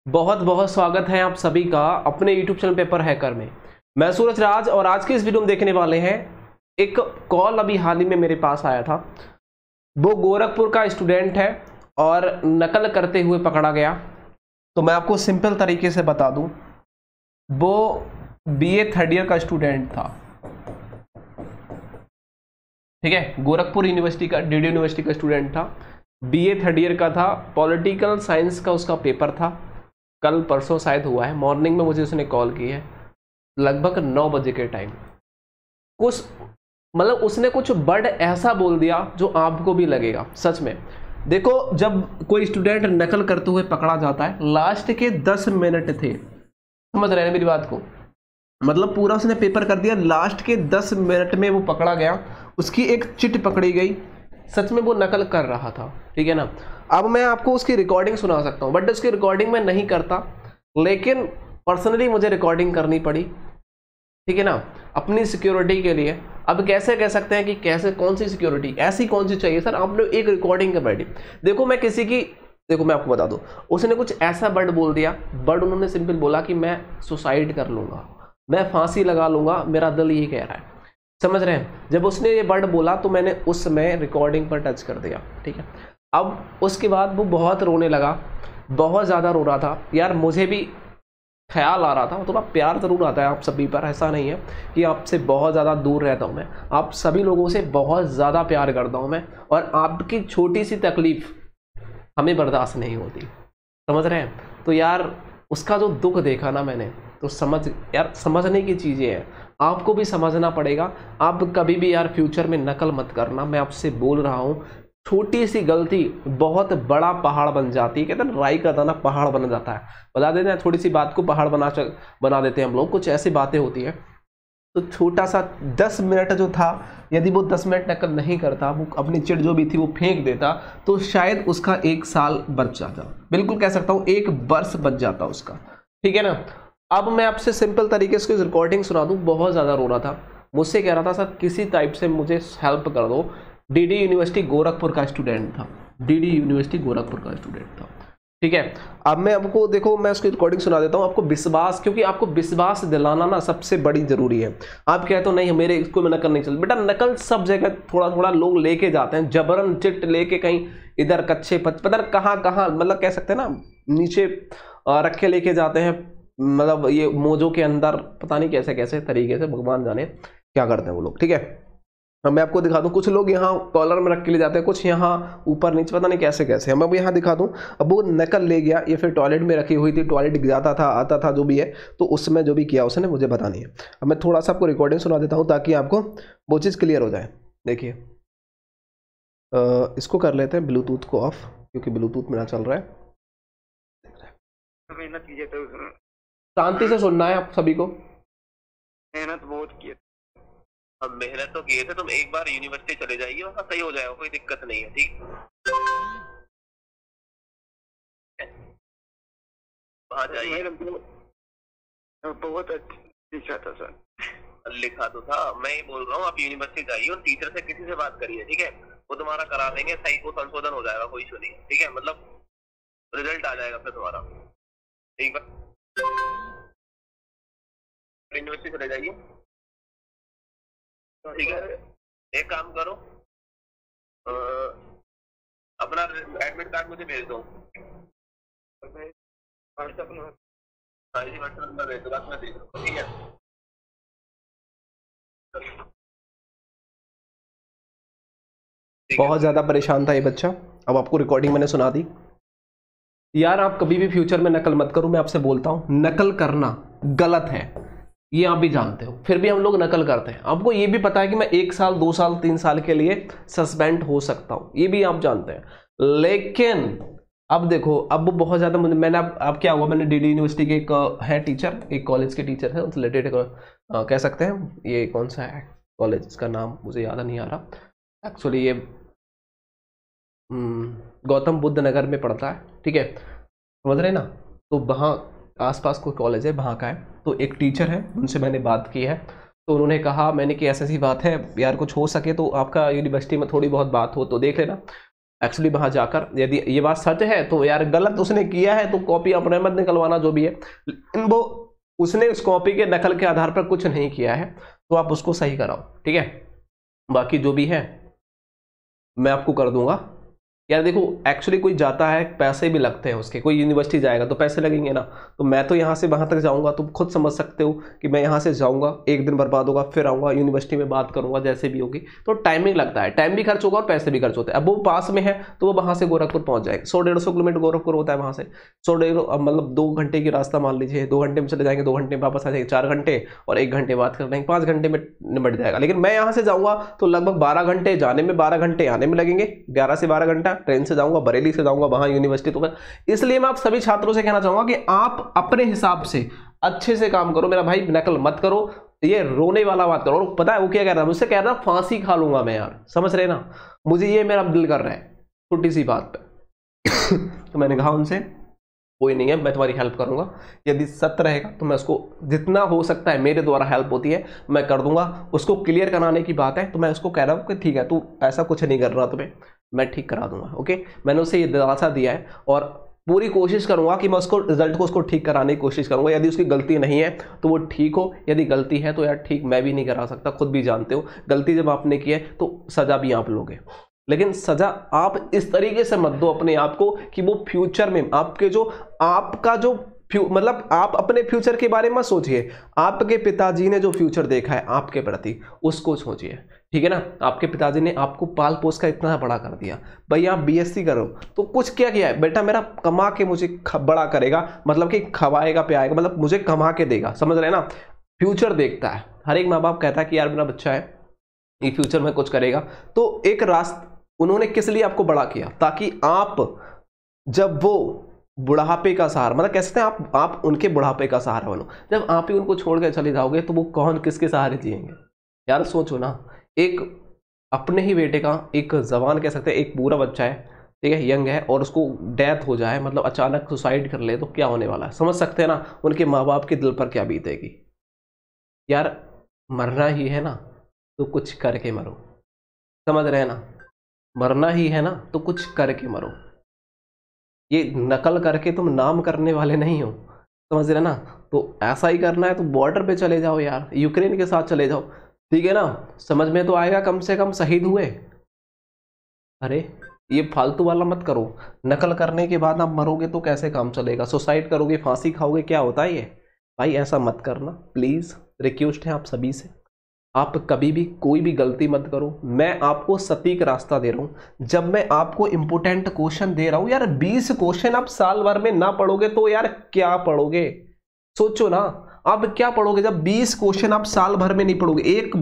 बहुत बहुत स्वागत है आप सभी का अपने YouTube चैनल पेपर हैकर में। मैं सूरज राज और आज के इस वीडियो में देखने वाले हैं एक कॉल अभी हाल ही में मेरे पास आया था। वो गोरखपुर का स्टूडेंट है और नकल करते हुए पकड़ा गया। तो मैं आपको सिंपल तरीके से बता दूं, वो BA थर्ड ईयर का स्टूडेंट था। ठीक है, गोरखपुर यूनिवर्सिटी का DD यूनिवर्सिटी का स्टूडेंट था। BA थर्ड ईयर का था। पॉलिटिकल साइंस का उसका पेपर था। कल परसों शायद हुआ है। मॉर्निंग में मुझे उसने कॉल की है लगभग 9 बजे के टाइम। कुछ मतलब उसने कुछ वर्ड ऐसा बोल दिया जो आपको भी लगेगा सच में। देखो, जब कोई स्टूडेंट नकल करते हुए पकड़ा जाता है, लास्ट के 10 मिनट थे, समझ रहे हैं मेरी बात को। मतलब पूरा उसने पेपर कर दिया, लास्ट के 10 मिनट में वो पकड़ा गया। उसकी एक चिट पकड़ी गई। सच में वो नकल कर रहा था, ठीक है ना। अब मैं आपको उसकी रिकॉर्डिंग सुना सकता हूँ, बट उसकी रिकॉर्डिंग मैं नहीं करता, लेकिन पर्सनली मुझे रिकॉर्डिंग करनी पड़ी, ठीक है ना, अपनी सिक्योरिटी के लिए। अब कैसे कह सकते हैं कि कैसे, कौन सी सिक्योरिटी, ऐसी कौन सी चाहिए सर, आपने एक रिकॉर्डिंग कर बैठी। देखो मैं किसी की, देखो मैं आपको बता दूं, उसने कुछ ऐसा वर्ड बोल दिया। वर्ड उन्होंने सिंपल बोला कि मैं सुसाइड कर लूंगा, मैं फांसी लगा लूंगा, मेरा दिल ये कह रहा है। समझ रहे हैं। जब उसने ये वर्ड बोला तो मैंने उस समय रिकॉर्डिंग पर टच कर दिया, ठीक है। अब उसके बाद वो बहुत रोने लगा, बहुत ज़्यादा रो रहा था। यार मुझे भी ख्याल आ रहा था, थोड़ा प्यार ज़रूर आता है आप सभी पर। ऐसा नहीं है कि आपसे बहुत ज़्यादा दूर रहता हूँ मैं, आप सभी लोगों से बहुत ज़्यादा प्यार करता हूँ मैं, और आपकी छोटी सी तकलीफ़ हमें बर्दाश्त नहीं होती, समझ रहे हैं। तो यार उसका जो दुख देखा ना मैंने, तो समझने की चीज़ें हैं, आपको भी समझना पड़ेगा। आप कभी भी यार फ्यूचर में नकल मत करना, मैं आपसे बोल रहा हूँ। छोटी सी गलती बहुत बड़ा पहाड़ बन जाती है। कहते हैं राई का दाना पहाड़ बन जाता है। बता देते हैं, थोड़ी सी बात को पहाड़ बना देते हैं हम लोग। कुछ ऐसी बातें होती हैं। तो छोटा सा 10 मिनट जो था, यदि वो 10 मिनट नकल नहीं करता, वो अपनी चिट जो भी थी वो फेंक देता, तो शायद उसका 1 साल बच जाता। बिल्कुल कह सकता हूँ 1 वर्ष बच जाता उसका, ठीक है ना। अब मैं आपसे सिंपल तरीके से रिकॉर्डिंग सुना दूं। बहुत ज़्यादा रो रहा था, मुझसे कह रहा था सर किसी टाइप से मुझे हेल्प कर दो। DD यूनिवर्सिटी गोरखपुर का स्टूडेंट था। DD यूनिवर्सिटी गोरखपुर का स्टूडेंट था, ठीक है। अब मैं आपको, देखो मैं उसकी रिकॉर्डिंग सुना देता हूँ, आपको विश्वास, क्योंकि आपको विश्वास दिलाना ना सबसे बड़ी जरूरी है। आप कहते हो नहीं मेरे इसको में नकल नहीं चल, बेटा नकल सब जगह थोड़ा थोड़ा लोग लेके जाते हैं, जबरन चिट लेके कहीं इधर कच्चे पता कहाँ कहाँ, मतलब कह सकते हैं ना, नीचे रखे लेके जाते हैं। मतलब ये मोजों के अंदर पता नहीं कैसे कैसे तरीके से, भगवान जाने क्या करते हैं वो लोग, ठीक है। अब मैं आपको दिखा दूं, कुछ लोग यहाँ कॉलर में रख के ले जाते हैं, कुछ यहाँ ऊपर नीचे, पता नहीं कैसे कैसे। हम अब यहाँ दिखा दूं। अब वो नकल ले गया, ये फिर टॉयलेट में रखी हुई थी, टॉयलेट जाता था आता था जो भी है, तो उसमें जो भी किया उसने मुझे बतानी है। अब मैं थोड़ा सा आपको रिकॉर्डिंग सुना देता हूँ ताकि आपको वो चीज़ क्लियर हो जाए। देखिए, इसको कर लेते हैं ब्लूटूथ को ऑफ, क्योंकि ब्लूटूथ मेरा चल रहा है। शांति से सुनना है आप सभी को। मेहनत बहुत की है। अब मेहनत तो किए थे, तुम एक बार यूनिवर्सिटी चले जाइए, वहाँ सही हो जाएगा, कोई दिक्कत नहीं है, ठीक। वहाँ जाइए। बहुत अच्छा लिखा था सर। लिखा तो था, मैं ही बोल रहा हूँ आप यूनिवर्सिटी जाइए और टीचर से किसी से बात करिए, ठीक है। वो तुम्हारा करा देंगे, सही को संशोधन हो जाएगा, कोई इशू नहीं, ठीक है। मतलब रिजल्ट आ जाएगा फिर तुम्हारा, ठीक है। यूनिवर्सिटी चले जाइए, ठीक है। एक काम करो, अपना एडमिट कार्ड मुझे भेज दो। व्हाट्सएप नंबर भेज दो, बस मैं देख रहा हूँ, ठीक है। बहुत ज़्यादा परेशान था ये बच्चा। अब आपको रिकॉर्डिंग मैंने सुना दी। यार आप कभी भी फ्यूचर में नकल मत करो, मैं आपसे बोलता हूँ। नकल करना गलत है, ये आप भी जानते हो, फिर भी हम लोग नकल करते हैं। आपको ये भी पता है कि मैं 1 साल 2 साल 3 साल के लिए सस्पेंड हो सकता हूँ, ये भी आप जानते हैं। लेकिन अब देखो, अब बहुत ज़्यादा मैंने अब क्या हुआ, मैंने DD यूनिवर्सिटी के एक है टीचर, एक कॉलेज के टीचर है, उनसे रिलेटेड कह सकते हैं। ये कौन सा है कॉलेज, इसका नाम मुझे याद नहीं आ रहा एक्चुअली। ये गौतम बुद्ध नगर में पड़ता है, ठीक है, समझ रहे ना। तो वहाँ आसपास कोई कॉलेज है, वहाँ का है। तो एक टीचर है, उनसे मैंने बात की है, तो उन्होंने कहा, मैंने कि ऐसी बात है यार, कुछ हो सके तो आपका यूनिवर्सिटी में थोड़ी बहुत बात हो तो देख लेना। एक्चुअली वहां जाकर यदि ये बात सच है तो यार गलत उसने किया है तो कॉपी अपने मत निकलवाना जो भी है, लेकिन वो उसने उस कॉपी के नकल के आधार पर कुछ नहीं किया है तो आप उसको सही कराओ, ठीक है। बाकी जो भी है मैं आपको कर दूंगा। यार देखो एक्चुअली कोई जाता है पैसे भी लगते हैं उसके, कोई यूनिवर्सिटी जाएगा तो पैसे लगेंगे ना, तो मैं तो यहाँ से वहाँ तक जाऊँगा, तुम खुद समझ सकते हो कि मैं यहाँ से जाऊँगा, एक दिन बर्बाद होगा, फिर आऊँगा यूनिवर्सिटी में बात करूँगा जैसे भी होगी, तो टाइमिंग लगता है, टाइम भी खर्च होगा और पैसे भी खर्च होते हैं। अब वो पास में है तो वो वहाँ से गोरखपुर पहुँच जाएगा, 100-150 किलोमीटर गोरखपुर होता है, वहाँ से 100-150 मतलब 2 घंटे की रास्ता मान लीजिए, 2 घंटे में चले जाएंगे, 2 घंटे में वापस आ जाएंगे, 4 घंटे और 1 घंटे बात कर लेंगे, 5 घंटे में निपट जाएगा। लेकिन मैं यहाँ से जाऊँगा तो लगभग 12 घंटे जाने में, 12 घंटे आने में लगेंगे, 11 से 12 घंटा ट्रेन से जाऊँगा, बरेली से जाऊंगा वहां यूनिवर्सिटी। तो इसलिए मैं आप सभी छात्रों से कहना चाहूंगा कि आप अपने हिसाब से अच्छे से काम करो मेरा भाई, नकल मत करो, ये रोने वाला बात करो। पता है वो क्या कह रहा है, मुझसे कह रहा है फांसी खा लूंगा मैं यार, समझ रहे ना, मुझे ये मेरा दिल कर रहा है छोटी सी बात पे तो मैंने कहा उनसे कोई नहीं है, मैं तुम्हारी हेल्प करूंगा, यदि सत्य रहेगा तो मैं उसको जितना हो सकता है मेरे द्वारा हेल्प होती है मैं कर दूंगा। उसको क्लियर कराने की बात है तो मैं उसको कह रहा हूँ कि ठीक है तू ऐसा कुछ नहीं कर रहा, तुम्हें मैं ठीक करा दूंगा, ओके। मैंने उसे ये दिलासा दिया है और पूरी कोशिश करूंगा कि मैं उसको रिजल्ट को उसको ठीक कराने की कोशिश करूंगा। यदि उसकी गलती नहीं है तो वो ठीक हो, यदि गलती है तो यार ठीक मैं भी नहीं करा सकता, खुद भी जानते हो गलती जब आपने की है तो सजा भी आप लोगे, लेकिन सजा आप इस तरीके से मत दो अपने आप को कि वो फ्यूचर में आपके जो आपका जो मतलब आप अपने फ्यूचर के बारे में सोचिए, आपके पिताजी ने जो फ्यूचर देखा है आपके प्रति उसको सोचिए, ठीक है ना। आपके पिताजी ने आपको पाल पोस कर इतना बड़ा कर दिया, भाई आप बीएससी करो तो कुछ क्या किया है, बेटा मेरा कमा के मुझे बड़ा करेगा, मतलब कि खवाएगा पियाएगा, मतलब मुझे कमा के देगा, समझ रहे ना। फ्यूचर देखता है, हर एक माँ बाप कहता है कि यार मेरा बच्चा है ये फ्यूचर में कुछ करेगा, तो एक रास्ता उन्होंने किस लिए आपको बड़ा किया, ताकि आप जब वो बुढ़ापे का सहारा, मतलब कहते हैं आप उनके बुढ़ापे का सहारा बनो। जब आप ही उनको छोड़ कर चले जाओगे तो वो कौन किसके सहारे जिएंगे यार, सोचो ना। एक अपने ही बेटे का, एक जवान कह सकते हैं, एक पूरा बच्चा है, ठीक है, यंग है, और उसको डेथ हो जाए, मतलब अचानक सुसाइड कर ले, तो क्या होने वाला है, समझ सकते हैं ना उनके माँ बाप के दिल पर क्या बीतेगी। यार मरना ही है ना तो कुछ करके मरो, समझ रहे हैं ना, मरना ही है ना तो कुछ करके मरो। ये नकल करके तुम नाम करने वाले नहीं हो, समझ रहे ना। तो ऐसा ही करना है तो बॉर्डर पे चले जाओ यार, यूक्रेन के साथ चले जाओ, ठीक है ना, समझ में तो आएगा, कम से कम शहीद हुए। अरे ये फालतू वाला मत करो, नकल करने के बाद आप मरोगे तो कैसे काम चलेगा, सुसाइड करोगे, फांसी खाओगे, क्या होता है ये भाई, ऐसा मत करना प्लीज, रिक्वेस्ट है आप सभी से। आप कभी भी कोई भी गलती मत करो, मैं आपको सटीक रास्ता दे रहा हूं। जब मैं आपको इंपोर्टेंट क्वेश्चन दे रहा हूं यार, 20 क्वेश्चन आप साल भर में ना पढ़ोगे तो यार क्या पढ़ोगे, सोचो ना, आप क्या पढ़ोगे जब 20 क्वेश्चन आप साल भर में नहीं पढ़ोगे। एक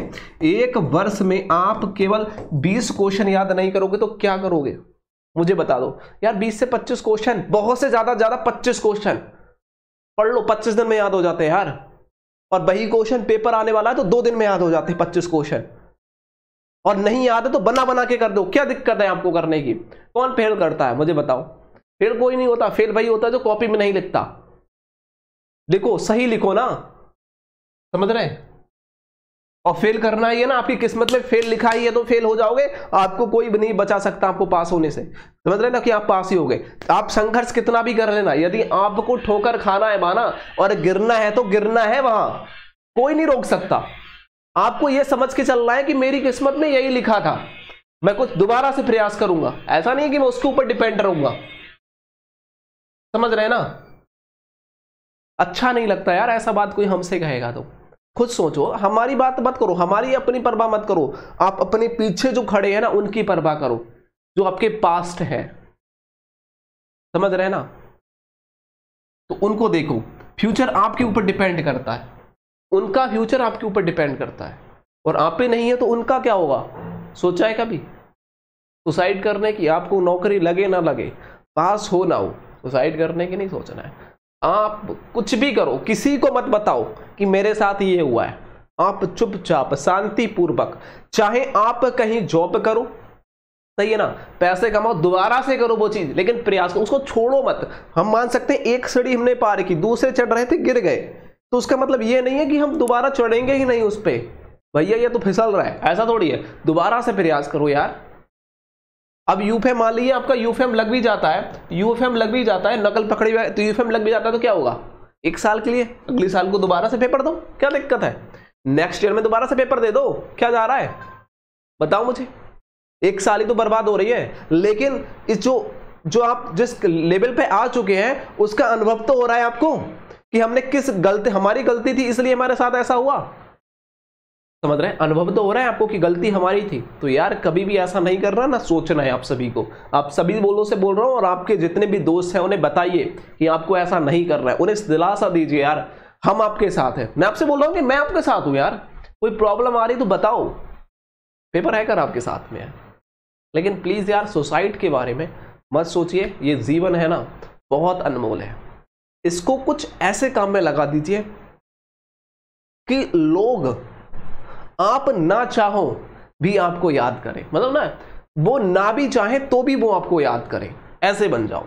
वर्ष में आप केवल 20 क्वेश्चन याद नहीं करोगे तो क्या करोगे, मुझे बता दो यार। 20 से 25 क्वेश्चन, बहुत से ज्यादा 25 क्वेश्चन पढ़ लो, 25 दिन में याद हो जाते हैं यार। और वही क्वेश्चन पेपर आने वाला है तो 2 दिन में याद हो जाते हैं 25 क्वेश्चन, और नहीं याद है तो बना बना के कर दो, क्या दिक्कत है आपको करने की। कौन फेल करता है मुझे बताओ, फेल कोई नहीं होता, फेल वही होता है जो कॉपी में नहीं लिखता। लिखो, सही लिखो ना, समझ रहे। और फेल करना ही है ना, आपकी किस्मत में फेल लिखा ही है तो फेल हो जाओगे, आपको कोई भी नहीं बचा सकता आपको पास होने से, समझ रहे ना, कि आप पास ही हो गए। आप संघर्ष कितना भी कर लेना, यदि आपको ठोकर खाना है माना और गिरना है तो गिरना है, वहां कोई नहीं रोक सकता। आपको यह समझ के चलना है कि मेरी किस्मत में यही लिखा था, मैं कुछ दोबारा से प्रयास करूंगा, ऐसा नहीं है कि मैं उसके ऊपर डिपेंड रहूंगा, समझ रहे ना। अच्छा नहीं लगता यार ऐसा बात कोई हमसे कहेगा तो। खुद सोचो, हमारी बात मत करो, हमारी अपनी परवाह मत करो, आप अपने पीछे जो खड़े हैं ना उनकी परवाह करो, जो आपके पास्ट है, समझ रहे ना। तो उनको देखो, फ्यूचर आपके ऊपर डिपेंड करता है, उनका फ्यूचर आपके ऊपर डिपेंड करता है, और आप पे नहीं है तो उनका क्या होगा, सोचा है कभी सुसाइड करने की। आपको नौकरी लगे ना लगे, पास हो ना हो, सुसाइड करने की नहीं सोचना है। आप कुछ भी करो, किसी को मत बताओ कि मेरे साथ ये हुआ है, आप चुपचाप शांतिपूर्वक, चाहे आप कहीं जॉब करो, सही है ना, पैसे कमाओ, दोबारा से करो वो चीज, लेकिन प्रयास करो, उसको छोड़ो मत। हम मान सकते हैं एक सीढ़ी हमने पार की, दूसरे चढ़ रहे थे गिर गए, तो उसका मतलब ये नहीं है कि हम दोबारा चढ़ेंगे ही नहीं उस पे, भैया ये तो फिसल रहा है, ऐसा थोड़ी है। दोबारा से प्रयास करो यार, अब यूफेम मान लीजिए आपका यूफेम लग भी जाता है, यूफेम लग भी जाता है, नकल पकड़ी हुई तो यूफेम लग भी जाता है, तो क्या होगा 1 साल के लिए, अगले साल को दोबारा से पेपर दो, क्या दिक्कत है, नेक्स्ट ईयर में दोबारा से पेपर दे दो, क्या जा रहा है बताओ मुझे। 1 साल ही तो बर्बाद हो रही है, लेकिन इस जो आप जिस लेवल पे आ चुके हैं उसका अनुभव तो हो रहा है आपको कि हमने हमारी गलती थी इसलिए हमारे साथ ऐसा हुआ, समझ रहे हैं, अनुभव तो हो रहा है आपको कि गलती हमारी थी। तो यार कभी भी ऐसा नहीं करना ना, सोचना है आप सभी को, आप सभी बोलों से बोल रहा हूं, और आपके जितने भी दोस्त हैं उन्हें बताइए कि आपको ऐसा नहीं करना है, उन्हें दिलासा दीजिए यार हम आपके साथ हैं। मैं आपसे बोल रहा हूं कि मैं आपके साथ हूं यार, कोई प्रॉब्लम आ रही तो बताओ, पेपर हैकर आपके साथ में है। लेकिन प्लीज यार सुसाइड के बारे में मत सोचिए, ये जीवन है ना बहुत अनमोल है, इसको कुछ ऐसे काम में लगा दीजिए कि लोग आप ना चाहो भी आपको याद करें, मतलब ना वो ना भी चाहे तो भी वो आपको याद करें, ऐसे बन जाओ,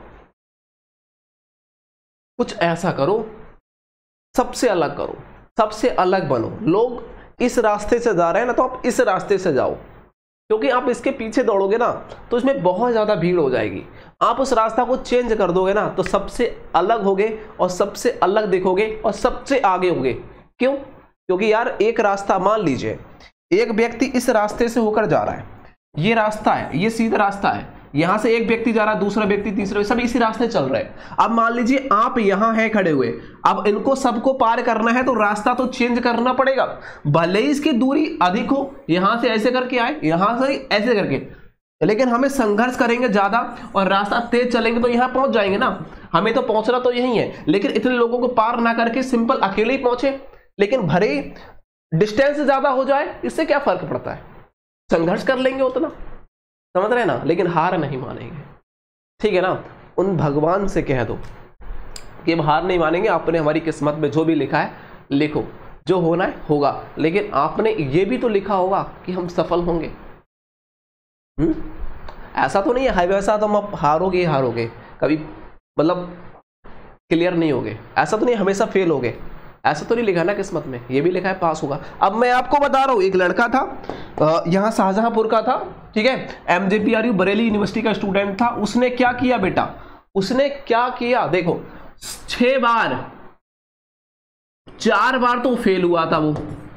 कुछ ऐसा करो, सबसे अलग करो, सबसे अलग बनो। लोग इस रास्ते से जा रहे हैं ना, तो आप इस रास्ते से जाओ, क्योंकि आप इसके पीछे दौड़ोगे ना तो इसमें बहुत ज्यादा भीड़ हो जाएगी। आप उस रास्ता को चेंज कर दोगे ना तो सबसे अलग होगे और सबसे अलग दिखोगे और सबसे आगे होगे। क्यों? क्योंकि यार एक रास्ता, मान लीजिए एक व्यक्ति इस रास्ते से होकर जा रहा है, ये रास्ता है, ये सीधा रास्ता है, यहां से एक व्यक्ति जा रहा है, दूसरा व्यक्ति, तीसरा, सब इसी रास्ते चल रहे हैं। अब मान लीजिए आप यहां हैं खड़े हुए, अब इनको सबको पार करना है तो रास्ता तो चेंज करना पड़ेगा, भले ही इसकी दूरी अधिक हो, यहां से ऐसे करके आए, यहां से ऐसे करके, लेकिन हमें संघर्ष करेंगे ज्यादा और रास्ता तेज चलेंगे तो यहां पहुंच जाएंगे ना। हमें तो पहुंचना तो यही है, लेकिन इतने लोगों को पार ना करके सिंपल अकेले ही पहुंचे, लेकिन भरे डिस्टेंस ज्यादा हो जाए इससे क्या फर्क पड़ता है, संघर्ष कर लेंगे उतना, समझ रहे ना, लेकिन हार नहीं मानेंगे, ठीक है ना। उन भगवान से कह दो कि हम हार नहीं मानेंगे, आपने हमारी किस्मत में जो भी लिखा है लिखो, जो होना है होगा, लेकिन आपने ये भी तो लिखा होगा कि हम सफल होंगे। ऐसा तो नहीं है वैसा तो हम हारोगे हारोगे कभी, मतलब क्लियर नहीं होगे, ऐसा तो नहीं हमेशा फेल होगे, ऐसा तो नहीं लिखा ना किस्मत में, ये भी लिखा है पास होगा। अब मैं आपको बता रहा हूं, एक लड़का था यहां शाहजहांपुर का था, ठीक है, MJPRU बरेली यूनिवर्सिटी का स्टूडेंट था। उसने क्या किया बेटा, उसने क्या किया देखो, 6 बार 4 बार तो फेल हुआ था वो,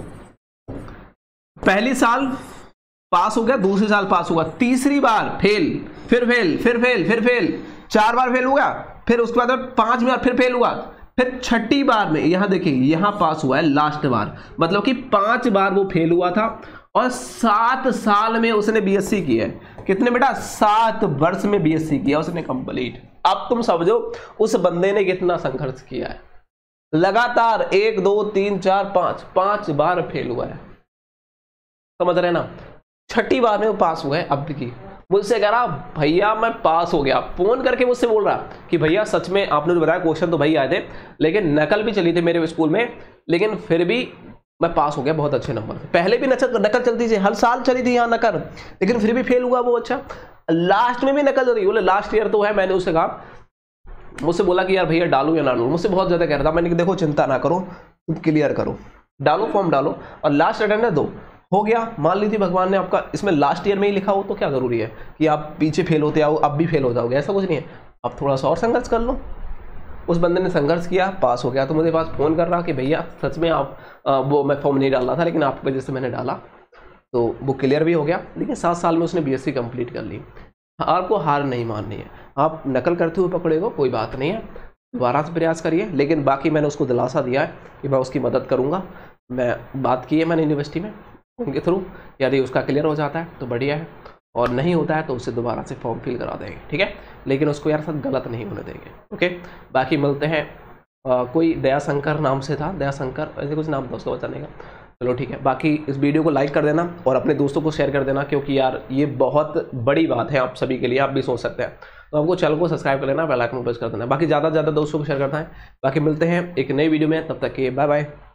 पहली साल पास हो गया, दूसरे साल पास हुआ, तीसरी बार फेल, फिर फेल, फिर फेल, फिर फेल, 4 बार फेल हुआ, फिर उसके बाद 5 बार फिर फेल हुआ, फिर छठी बार में यहां देखिए यहां पास हुआ है लास्ट बार, मतलब कि 5 बार वो फेल हुआ था और 7 साल में उसने BSc किया है। कितने बेटा? 7 वर्ष में BSc किया उसने कंप्लीट। अब तुम समझो उस बंदे ने कितना संघर्ष किया है, लगातार 1 2 3 4 5 बार फेल हुआ है, समझ रहे ना। छठी बार में वो पास हुआ है। अब की मुझसे कह रहा भैया मैं पास हो गया, फोन करके मुझसे बोल रहा कि भैया सच में आपने जो बताया क्वेश्चन तो भाई आए थे, लेकिन नकल भी चली थी मेरे स्कूल में, लेकिन फिर भी मैं पास हो गया बहुत अच्छे नंबर से। पहले भी नकल चलती थी, हर साल चली थी यहाँ नकल, लेकिन फिर भी फेल हुआ वो। अच्छा, लास्ट में भी नकल चल रही, बोले लास्ट ईयर तो है। मैंने उससे कहा, मुझसे बोला कि यार भैया डालू या ना डालू, मुझसे बहुत ज्यादा कह रहा था। मैंने देखो चिंता ना करो, तुम क्लियर करो, डालो फॉर्म डालो और लास्ट अटेंडेंस दो, हो गया। मान लीजिए भगवान ने आपका इसमें लास्ट ईयर में ही लिखा हो तो क्या जरूरी है कि आप पीछे फेल होते आओ, अब भी फेल हो जाओगे, ऐसा कुछ नहीं है। अब थोड़ा सा और संघर्ष कर लो। उस बंदे ने संघर्ष किया, पास हो गया, तो मुझे पास फोन कर रहा कि भैया सच में आप वो मैं फॉर्म नहीं डाल रहा था, लेकिन आपकी वजह से मैंने डाला, तो वो क्लियर भी हो गया। लेकिन 7 साल में उसने BSc कंप्लीट कर ली। आपको हार नहीं माननी है, आप नकल करते हुए पकड़े हो कोई बात नहीं है, दोबारा से प्रयास करिए। लेकिन बाकी मैंने उसको दिलासा दिया है कि मैं उसकी मदद करूँगा। मैं बात की है मैंने यूनिवर्सिटी में उनके थ्रू, यदि उसका क्लियर हो जाता है तो बढ़िया है, और नहीं होता है तो उससे दोबारा से फॉर्म फिल करा देंगे, ठीक है। लेकिन उसको यार साथ गलत नहीं होने देंगे, ओके। बाकी मिलते हैं। कोई दयाशंकर नाम से था, दयाशंकर ऐसे कुछ नाम था उसको बचाने का, चलो ठीक है। बाकी इस वीडियो को लाइक कर देना और अपने दोस्तों को शेयर कर देना, क्योंकि यार ये बहुत बड़ी बात है आप सभी के लिए, आप भी सोच सकते हैं। तो आपको चैनल को सब्सक्राइब कर लेना, बेल आइकन प्रेस कर देना। बाकी ज़्यादा से ज़्यादा दोस्तों को शेयर करना है। बाकी मिलते हैं एक नई वीडियो में, तब तक के बाय बाय।